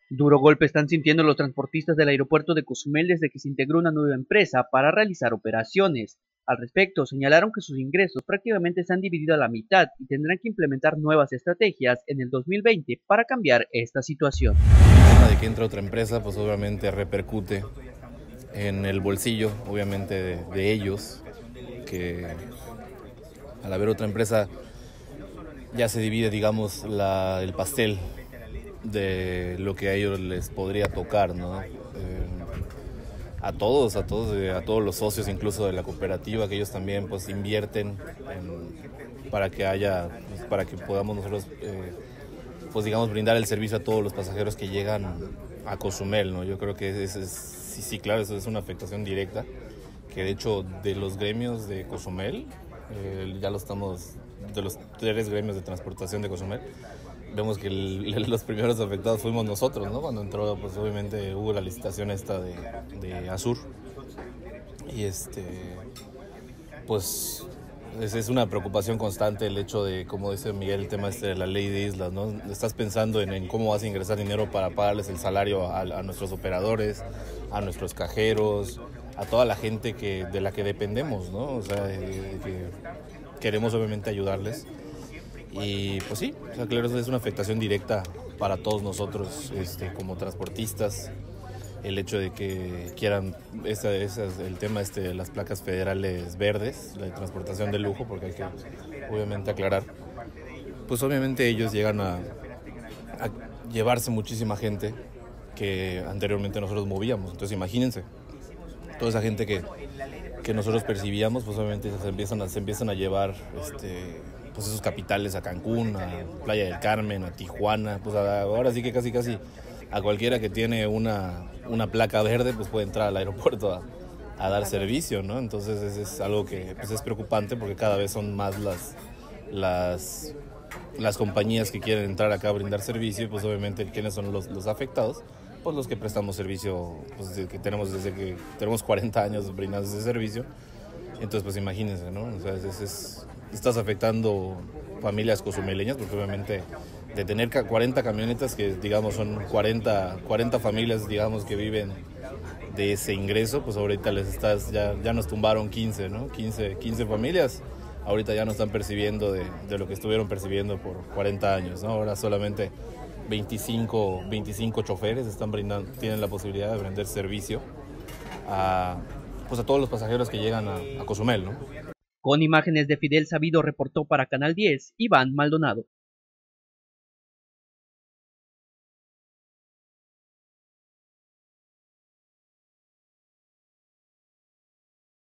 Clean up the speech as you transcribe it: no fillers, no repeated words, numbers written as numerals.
Duro golpe están sintiendo los transportistas del aeropuerto de Cozumel desde que se integró una nueva empresa para realizar operaciones. Al respecto, señalaron que sus ingresos prácticamente se han dividido a la mitad y tendrán que implementar nuevas estrategias en el 2020 para cambiar esta situación. El tema de que entra otra empresa, pues obviamente repercute en el bolsillo, obviamente de ellos, que al haber otra empresa ya se divide, digamos, el pastel de lo que a ellos les podría tocar, ¿no? A todos los socios, incluso de la cooperativa, que ellos también pues invierten para que haya, pues, para que podamos nosotros, pues digamos, brindar el servicio a todos los pasajeros que llegan a Cozumel, ¿no? Yo creo que sí, claro, eso es una afectación directa, que de hecho de los gremios de Cozumel, ya lo estamos, de los 3 gremios de transportación de Cozumel, vemos que los primeros afectados fuimos nosotros, ¿no? Cuando entró, pues obviamente hubo la licitación esta de Azur. Y pues es una preocupación constante el hecho de, como dice Miguel, el tema de la ley de islas, ¿no? Estás pensando en cómo vas a ingresar dinero para pagarles el salario a nuestros operadores, a nuestros cajeros, a toda la gente de la que dependemos, ¿no? O sea, que queremos obviamente ayudarles. Y pues sí, o sea, claro, es una afectación directa para todos nosotros como transportistas, el hecho de que quieran el tema de las placas federales verdes, la de transportación de lujo, porque hay que obviamente aclarar, pues obviamente ellos llegan a llevarse muchísima gente que anteriormente nosotros movíamos. Entonces imagínense, toda esa gente que nosotros percibíamos, pues obviamente se empiezan a llevar pues esos capitales a Cancún, a Playa del Carmen, a Tijuana, pues ahora sí que casi a cualquiera que tiene una placa verde pues puede entrar al aeropuerto a dar servicio, ¿no? Entonces es algo que pues es preocupante, porque cada vez son más las compañías que quieren entrar acá a brindar servicio, y pues obviamente ¿quiénes son los afectados? Pues los que prestamos servicio, pues desde que tenemos 40 años brindando ese servicio. Entonces pues imagínense, ¿no? O sea, estás afectando familias cozumeleñas, porque obviamente de tener 40 camionetas, que digamos son 40 familias, digamos, que viven de ese ingreso, pues ahorita ya nos tumbaron 15, ¿no? 15 familias, ahorita ya no están percibiendo de lo que estuvieron percibiendo por 40 años, ¿no? Ahora solamente 25 choferes tienen la posibilidad de brindar servicio pues a todos los pasajeros que llegan a Cozumel, ¿no? Con imágenes de Fidel Sabido reportó para Canal 10, Iván Maldonado.